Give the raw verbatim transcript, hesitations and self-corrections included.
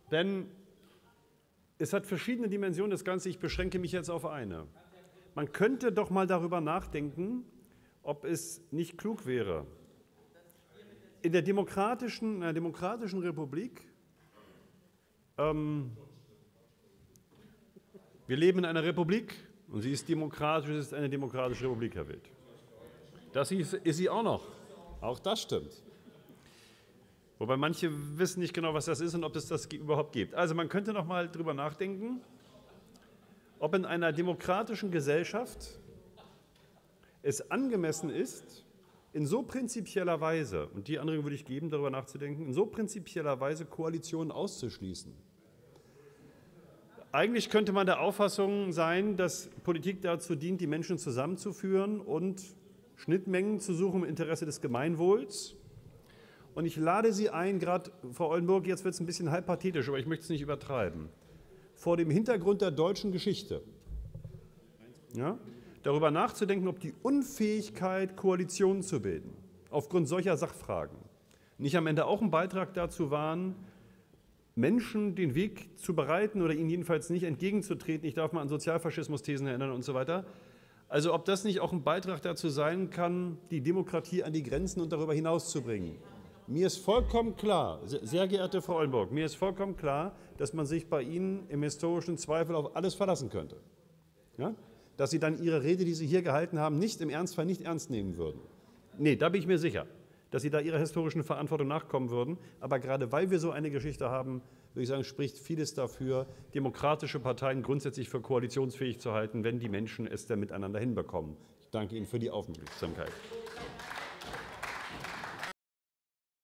Denn es hat verschiedene Dimensionen, das Ganze. Ich beschränke mich jetzt auf eine. Man könnte doch mal darüber nachdenken, ob es nicht klug wäre, in der demokratischen, in der demokratischen Republik, ähm, wir leben in einer Republik und sie ist demokratisch, es ist eine demokratische Republik, Herr Wild. Das ist sie auch noch. Auch das stimmt. Wobei manche wissen nicht genau, was das ist und ob es das überhaupt gibt. Also man könnte noch mal darüber nachdenken, ob in einer demokratischen Gesellschaft es angemessen ist, in so prinzipieller Weise, und die Anregung würde ich geben, darüber nachzudenken, in so prinzipieller Weise Koalitionen auszuschließen. Eigentlich könnte man der Auffassung sein, dass Politik dazu dient, die Menschen zusammenzuführen und Schnittmengen zu suchen im Interesse des Gemeinwohls. Und ich lade Sie ein, gerade Frau Oldenburg, jetzt wird es ein bisschen halb pathetisch, aber ich möchte es nicht übertreiben, vor dem Hintergrund der deutschen Geschichte, ja, darüber nachzudenken, ob die Unfähigkeit, Koalitionen zu bilden, aufgrund solcher Sachfragen, nicht am Ende auch ein Beitrag dazu waren, Menschen den Weg zu bereiten oder ihnen jedenfalls nicht entgegenzutreten. Ich darf mal an Sozialfaschismus-Thesen erinnern und so weiter. Also ob das nicht auch ein Beitrag dazu sein kann, die Demokratie an die Grenzen und darüber hinaus zu bringen. Mir ist vollkommen klar, sehr geehrte Frau Oldenburg, mir ist vollkommen klar, dass man sich bei Ihnen im historischen Zweifel auf alles verlassen könnte. Ja? Dass Sie dann Ihre Rede, die Sie hier gehalten haben, nicht im Ernstfall nicht ernst nehmen würden. Nee, da bin ich mir sicher, dass Sie da Ihrer historischen Verantwortung nachkommen würden. Aber gerade weil wir so eine Geschichte haben, würde ich sagen, spricht vieles dafür, demokratische Parteien grundsätzlich für koalitionsfähig zu halten, wenn die Menschen es denn miteinander hinbekommen. Ich danke Ihnen für die Aufmerksamkeit.